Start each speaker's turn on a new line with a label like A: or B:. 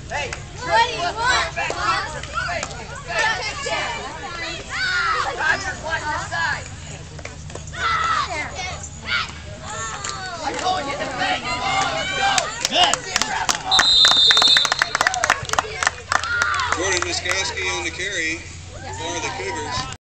A: Hey, what do you want, boss? Rogers, watch the side. I told you to make it. Let's go. Good.
B: Jordan Miskowski on the carry for the Cougars.